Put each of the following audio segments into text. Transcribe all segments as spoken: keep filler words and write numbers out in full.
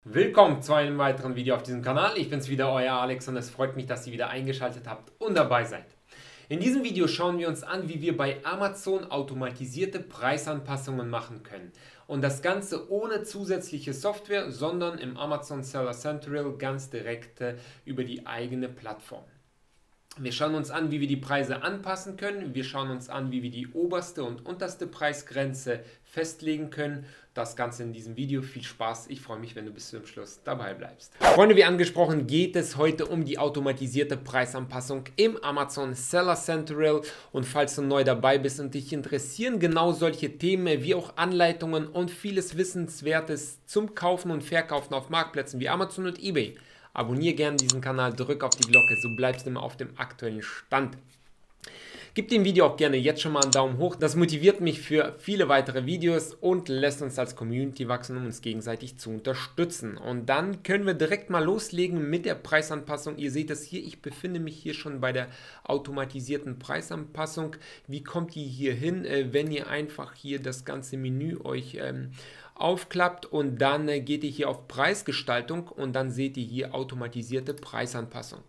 Willkommen zu einem weiteren Video auf diesem Kanal. Ich bin's wieder, euer Alex, und es freut mich, dass ihr wieder eingeschaltet habt und dabei seid. In diesem Video schauen wir uns an, wie wir bei Amazon automatisierte Preisanpassungen machen können. Und das Ganze ohne zusätzliche Software, sondern im Amazon Seller Central ganz direkt äh, über die eigene Plattform. Wir schauen uns an, wie wir die Preise anpassen können. Wir schauen uns an, wie wir die oberste und unterste Preisgrenze festlegen können. Das Ganze in diesem Video. Viel Spaß. Ich freue mich, wenn du bis zum Schluss dabei bleibst. Freunde, wie angesprochen, geht es heute um die automatisierte Preisanpassung im Amazon Seller Central. Und falls du neu dabei bist und dich interessieren genau solche Themen wie auch Anleitungen und vieles Wissenswertes zum Kaufen und Verkaufen auf Marktplätzen wie Amazon und eBay, abonniere gerne diesen Kanal, drück auf die Glocke, so bleibst du immer auf dem aktuellen Stand. Gib dem Video auch gerne jetzt schon mal einen Daumen hoch, das motiviert mich für viele weitere Videos und lässt uns als Community wachsen, um uns gegenseitig zu unterstützen. Und dann können wir direkt mal loslegen mit der Preisanpassung. Ihr seht es hier, ich befinde mich hier schon bei der automatisierten Preisanpassung. Wie kommt die hier hin? Wenn ihr einfach hier das ganze Menü euch ähm, aufklappt und dann äh, geht ihr hier auf Preisgestaltung und dann seht ihr hier automatisierte Preisanpassung.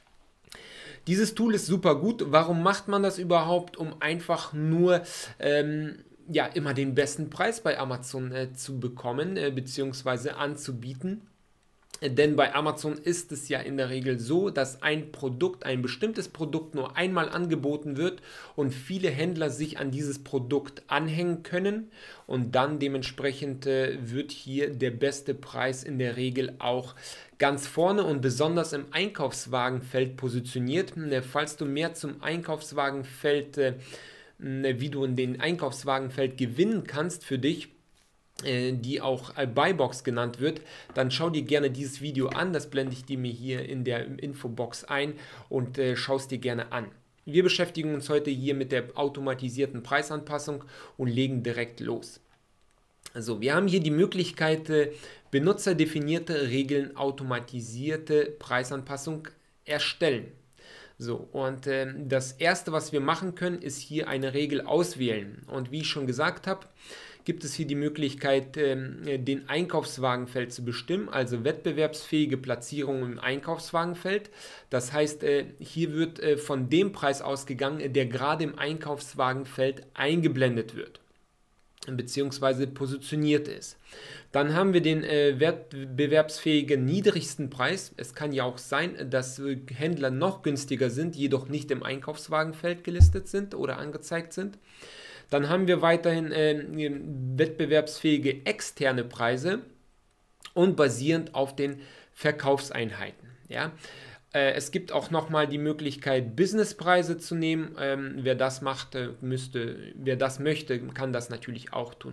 Dieses Tool ist super gut. Warum macht man das überhaupt? Um einfach nur ähm, ja, immer den besten Preis bei Amazon äh, zu bekommen äh, bzw. anzubieten. Denn bei Amazon ist es ja in der Regel so, dass ein Produkt, ein bestimmtes Produkt nur einmal angeboten wird und viele Händler sich an dieses Produkt anhängen können und dann dementsprechend äh, wird hier der beste Preis in der Regel auch ganz vorne und besonders im Einkaufswagenfeld positioniert. Falls du mehr zum Einkaufswagenfeld, äh, wie du in den Einkaufswagenfeld gewinnen kannst für dich, die auch Buybox genannt wird, dann schau dir gerne dieses Video an, das blende ich dir mir hier in der Infobox ein und äh, schau es dir gerne an. Wir beschäftigen uns heute hier mit der automatisierten Preisanpassung und legen direkt los. Also, wir haben hier die Möglichkeit, äh, benutzerdefinierte Regeln automatisierte Preisanpassung erstellen. So, und äh, das erste, was wir machen können, ist hier eine Regel auswählen. Und wie ich schon gesagt habe, gibt es hier die Möglichkeit, äh, den Einkaufswagenfeld zu bestimmen, also wettbewerbsfähige Platzierung im Einkaufswagenfeld. Das heißt, äh, hier wird äh, von dem Preis ausgegangen, der gerade im Einkaufswagenfeld eingeblendet wird beziehungsweise positioniert ist. Dann haben wir den äh, wettbewerbsfähigen niedrigsten Preis. Es kann ja auch sein, dass äh, Händler noch günstiger sind, jedoch nicht im Einkaufswagenfeld gelistet sind oder angezeigt sind. Dann haben wir weiterhin äh, wettbewerbsfähige externe Preise und basierend auf den Verkaufseinheiten. Ja? Äh, es gibt auch nochmal die Möglichkeit, Businesspreise zu nehmen. Ähm, wer das macht, äh, müsste, wer das möchte, kann das natürlich auch tun.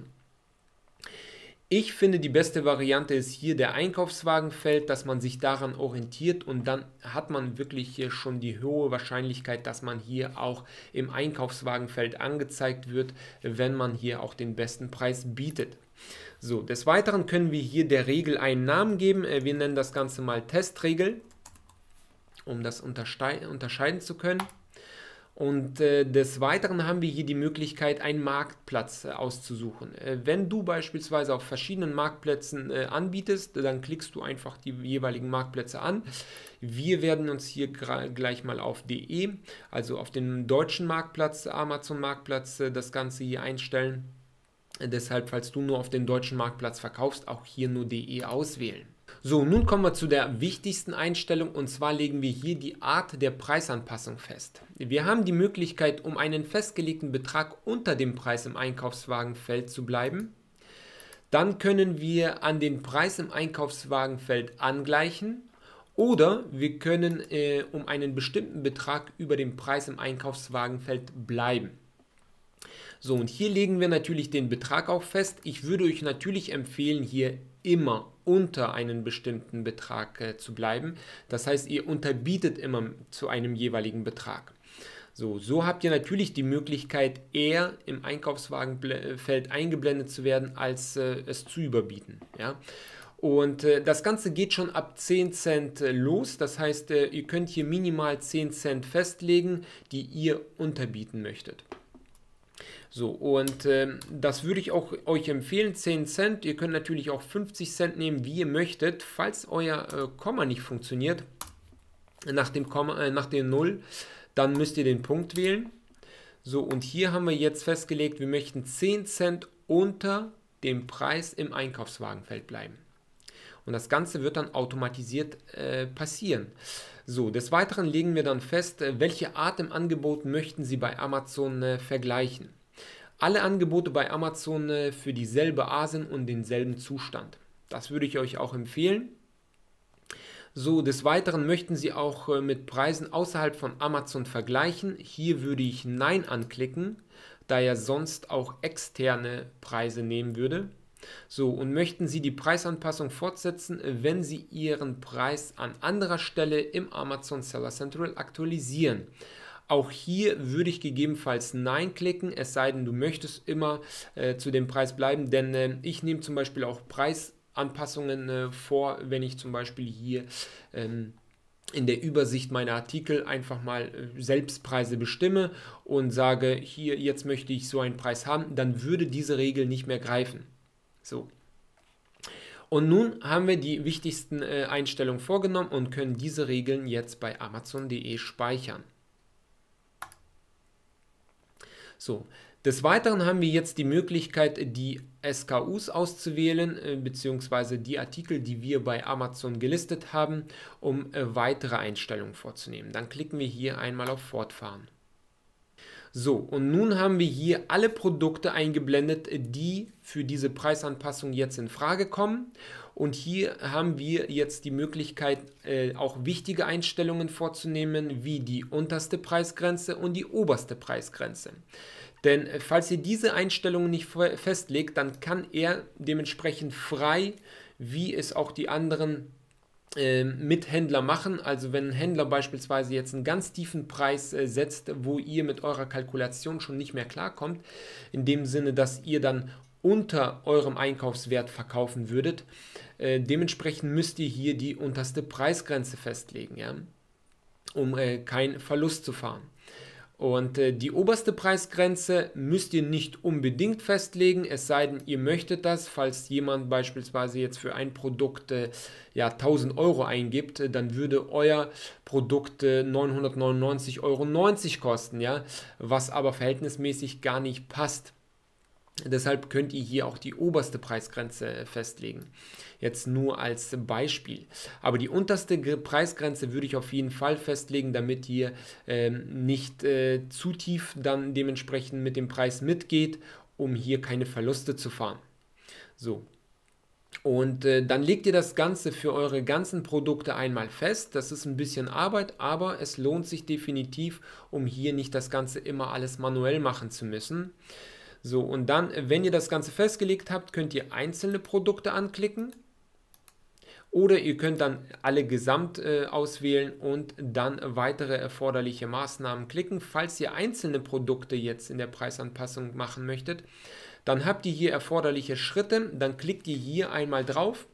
Ich finde, die beste Variante ist hier der Einkaufswagenfeld, dass man sich daran orientiert und dann hat man wirklich hier schon die hohe Wahrscheinlichkeit, dass man hier auch im Einkaufswagenfeld angezeigt wird, wenn man hier auch den besten Preis bietet. So, des Weiteren können wir hier der Regel einen Namen geben. Wir nennen das Ganze mal Testregel, um das unterscheiden zu können. Und äh, des Weiteren haben wir hier die Möglichkeit, einen Marktplatz äh, auszusuchen. Äh, wenn du beispielsweise auf verschiedenen Marktplätzen äh, anbietest, dann klickst du einfach die jeweiligen Marktplätze an. Wir werden uns hier gleich mal auf .de, also auf den deutschen Marktplatz, Amazon Marktplatz, äh, das Ganze hier einstellen. Äh, deshalb, falls du nur auf den deutschen Marktplatz verkaufst, auch hier nur .de auswählen. So, nun kommen wir zu der wichtigsten Einstellung und zwar legen wir hier die Art der Preisanpassung fest. Wir haben die Möglichkeit, um einen festgelegten Betrag unter dem Preis im Einkaufswagenfeld zu bleiben. Dann können wir an den Preis im Einkaufswagenfeld angleichen oder wir können äh, um einen bestimmten Betrag über dem Preis im Einkaufswagenfeld bleiben. So, und hier legen wir natürlich den Betrag auch fest. Ich würde euch natürlich empfehlen, hier immer unter einen bestimmten Betrag äh, zu bleiben. Das heißt, ihr unterbietet immer zu einem jeweiligen Betrag. So, so habt ihr natürlich die Möglichkeit, eher im Einkaufswagenfeld eingeblendet zu werden, als äh, es zu überbieten. Ja? Und äh, das Ganze geht schon ab zehn Cent äh, los. Das heißt, äh, ihr könnt hier minimal zehn Cent festlegen, die ihr unterbieten möchtet. So, und äh, das würde ich auch euch empfehlen, zehn Cent. Ihr könnt natürlich auch fünfzig Cent nehmen, wie ihr möchtet. Falls euer äh, Komma nicht funktioniert, nach dem, Komma, äh, nach dem Null, dann müsst ihr den Punkt wählen. So, und hier haben wir jetzt festgelegt, wir möchten zehn Cent unter dem Preis im Einkaufswagenfeld bleiben. Und das Ganze wird dann automatisiert äh, passieren. So, des Weiteren legen wir dann fest, äh, welche Art im Angebot möchten Sie bei Amazon äh, vergleichen. Alle Angebote bei Amazon äh, für dieselbe Asen und denselben Zustand. Das würde ich euch auch empfehlen. So, des Weiteren möchten Sie auch äh, mit Preisen außerhalb von Amazon vergleichen. Hier würde ich Nein anklicken, da er sonst auch externe Preise nehmen würde. So, und möchten Sie die Preisanpassung fortsetzen, wenn Sie Ihren Preis an anderer Stelle im Amazon Seller Central aktualisieren? Auch hier würde ich gegebenenfalls Nein klicken, es sei denn, du möchtest immer äh, zu dem Preis bleiben, denn äh, ich nehme zum Beispiel auch Preisanpassungen äh, vor, wenn ich zum Beispiel hier ähm, in der Übersicht meiner Artikel einfach mal äh, Selbstpreise bestimme und sage, hier, jetzt möchte ich so einen Preis haben, dann würde diese Regel nicht mehr greifen. So. Und nun haben wir die wichtigsten äh, Einstellungen vorgenommen und können diese Regeln jetzt bei amazon punkt de speichern. So. Des Weiteren haben wir jetzt die Möglichkeit, die S K Us auszuwählen, äh, beziehungsweise die Artikel, die wir bei Amazon gelistet haben, um äh, weitere Einstellungen vorzunehmen. Dann klicken wir hier einmal auf Fortfahren. So, und nun haben wir hier alle Produkte eingeblendet, die für diese Preisanpassung jetzt in Frage kommen. Und hier haben wir jetzt die Möglichkeit, äh, auch wichtige Einstellungen vorzunehmen, wie die unterste Preisgrenze und die oberste Preisgrenze. Denn äh, falls ihr diese Einstellungen nicht festlegt, dann kann er dementsprechend frei, wie es auch die anderen Mithändler machen. Also wenn ein Händler beispielsweise jetzt einen ganz tiefen Preis äh, setzt, wo ihr mit eurer Kalkulation schon nicht mehr klarkommt, in dem Sinne, dass ihr dann unter eurem Einkaufswert verkaufen würdet, äh, dementsprechend müsst ihr hier die unterste Preisgrenze festlegen, ja, um äh, keinen Verlust zu fahren. Und äh, die oberste Preisgrenze müsst ihr nicht unbedingt festlegen, es sei denn, ihr möchtet das. Falls jemand beispielsweise jetzt für ein Produkt äh, ja, tausend Euro eingibt, äh, dann würde euer Produkt äh, neunhundertneunundneunzig Euro neunzig kosten, ja, was aber verhältnismäßig gar nicht passt. Deshalb könnt ihr hier auch die oberste Preisgrenze festlegen. Jetzt nur als Beispiel. Aber die unterste Preisgrenze würde ich auf jeden Fall festlegen, damit ihr ähm, nicht äh, zu tief dann dementsprechend mit dem Preis mitgeht, um hier keine Verluste zu fahren. So. Und äh, dann legt ihr das Ganze für eure ganzen Produkte einmal fest. Das ist ein bisschen Arbeit, aber es lohnt sich definitiv, um hier nicht das Ganze immer alles manuell machen zu müssen. So, und dann, wenn ihr das Ganze festgelegt habt, könnt ihr einzelne Produkte anklicken oder ihr könnt dann alle gesamt äh, auswählen und dann weitere erforderliche Maßnahmen klicken. Falls ihr einzelne Produkte jetzt in der Preisanpassung machen möchtet, dann habt ihr hier erforderliche Schritte, dann klickt ihr hier einmal drauf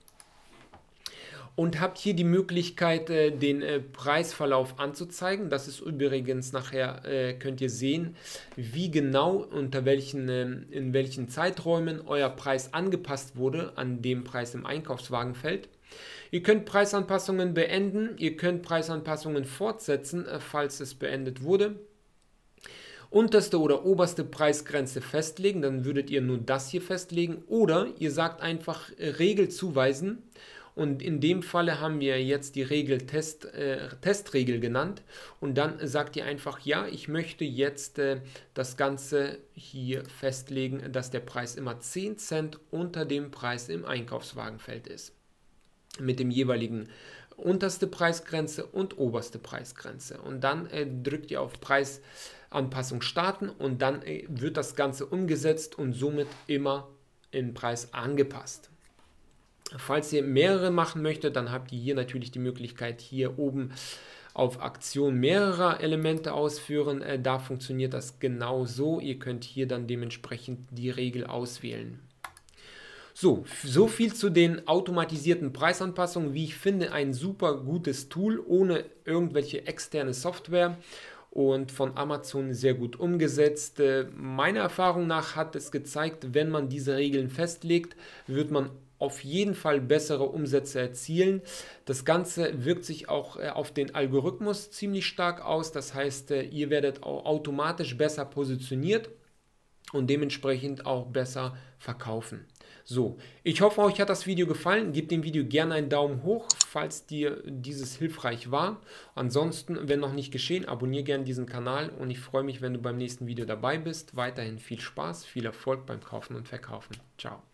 und habt hier die Möglichkeit, äh, den äh, Preisverlauf anzuzeigen. Das ist übrigens nachher, äh, könnt ihr sehen, wie genau, unter welchen, äh, in welchen Zeiträumen euer Preis angepasst wurde an dem Preis im Einkaufswagenfeld. Ihr könnt Preisanpassungen beenden, ihr könnt Preisanpassungen fortsetzen, äh, falls es beendet wurde. Unterste oder oberste Preisgrenze festlegen, dann würdet ihr nur das hier festlegen. Oder ihr sagt einfach äh, Regel zuweisen. Und in dem Falle haben wir jetzt die Regel Test, äh, Testregel genannt und dann sagt ihr einfach, ja, ich möchte jetzt äh, das Ganze hier festlegen, dass der Preis immer zehn Cent unter dem Preis im Einkaufswagenfeld ist. Mit dem jeweiligen unterste Preisgrenze und oberste Preisgrenze. Und dann äh, drückt ihr auf Preisanpassung starten und dann äh, wird das Ganze umgesetzt und somit immer im Preis angepasst. Falls ihr mehrere machen möchtet, dann habt ihr hier natürlich die Möglichkeit, hier oben auf Aktion mehrerer Elemente ausführen. Äh, da funktioniert das genau so. Ihr könnt hier dann dementsprechend die Regel auswählen. So, so viel zu den automatisierten Preisanpassungen. Wie ich finde, ein super gutes Tool ohne irgendwelche externe Software. und von Amazon sehr gut umgesetzt. Äh, meiner Erfahrung nach hat es gezeigt, wenn man diese Regeln festlegt, wird man auf jeden Fall bessere Umsätze erzielen. Das Ganze wirkt sich auch äh, auf den Algorithmus ziemlich stark aus. Das heißt, äh, ihr werdet auch automatisch besser positioniert und dementsprechend auch besser verkaufen. So, ich hoffe, euch hat das Video gefallen. Gebt dem Video gerne einen Daumen hoch, falls dir dieses hilfreich war. Ansonsten, wenn noch nicht geschehen, abonniere gerne diesen Kanal und ich freue mich, wenn du beim nächsten Video dabei bist. Weiterhin viel Spaß, viel Erfolg beim Kaufen und Verkaufen. Ciao.